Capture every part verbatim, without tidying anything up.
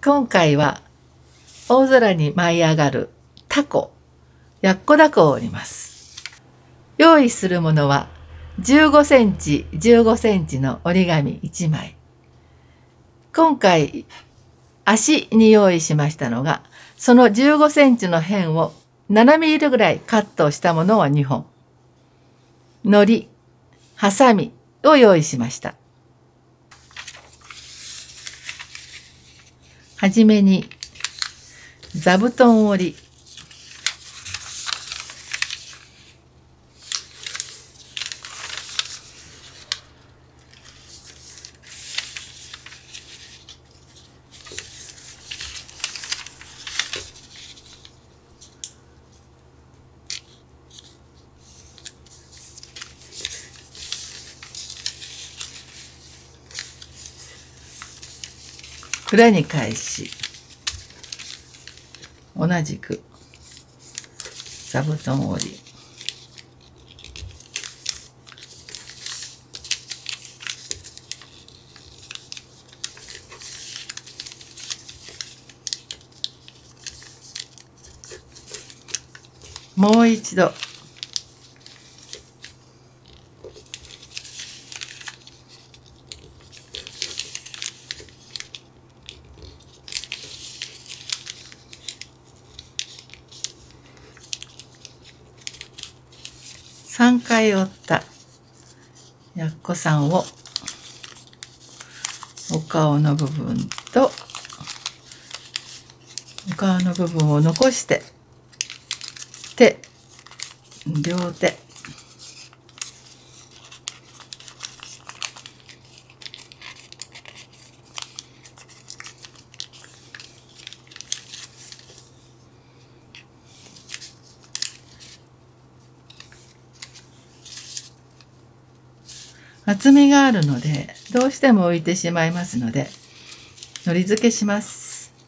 今回は大空に舞い上がるタコ、やっこだこを折ります。用意するものはじゅうごセンチ、じゅうごセンチの折り紙いちまい。今回足に用意しましたのが、そのじゅうごセンチの辺をななミリぐらいカットしたものをにほん。のり、ハサミを用意しました。はじめに座布団折り、裏に返し、同じく座布団折り、もう一度さんかい折ったやっこさんをお顔の部分とお顔の部分を残して手、両手、厚みがあるのでどうしても浮いてしまいますのでのり付けします。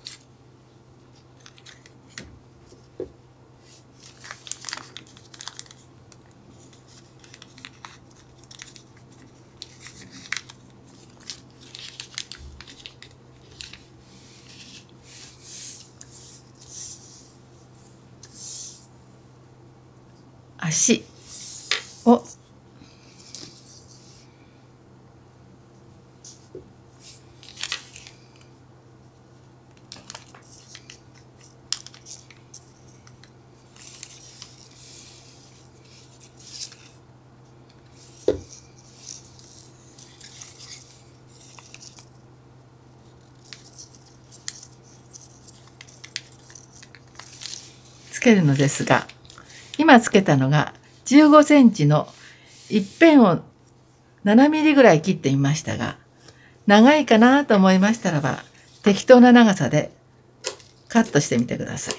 足をつけるのですが、今つけたのがじゅうごセンチの一辺をななミリぐらい切ってみましたが、長いかなと思いましたらば、適当な長さでカットしてみてください。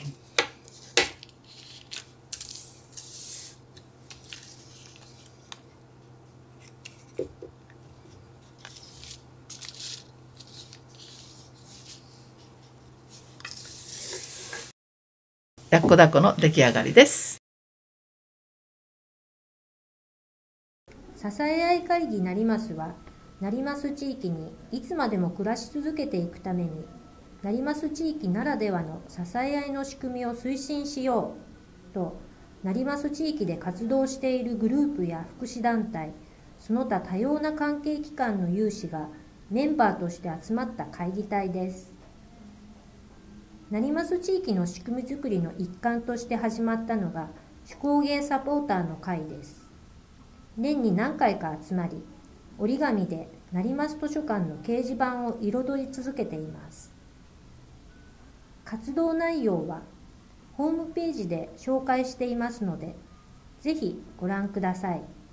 やっこだこの出来上がりです。 支え合い会議なりますは、なります地域にいつまでも暮らし続けていくために、なります地域ならではの支え合いの仕組みを推進しようと、なります地域で活動しているグループや福祉団体、その他多様な関係機関の有志がメンバーとして集まった会議体です。なります地域の仕組みづくりの一環として始まったのが手工芸サポーターの会です。年に何回か集まり、折り紙でなります図書館の掲示板を彩り続けています。活動内容はホームページで紹介していますので、ぜひご覧ください。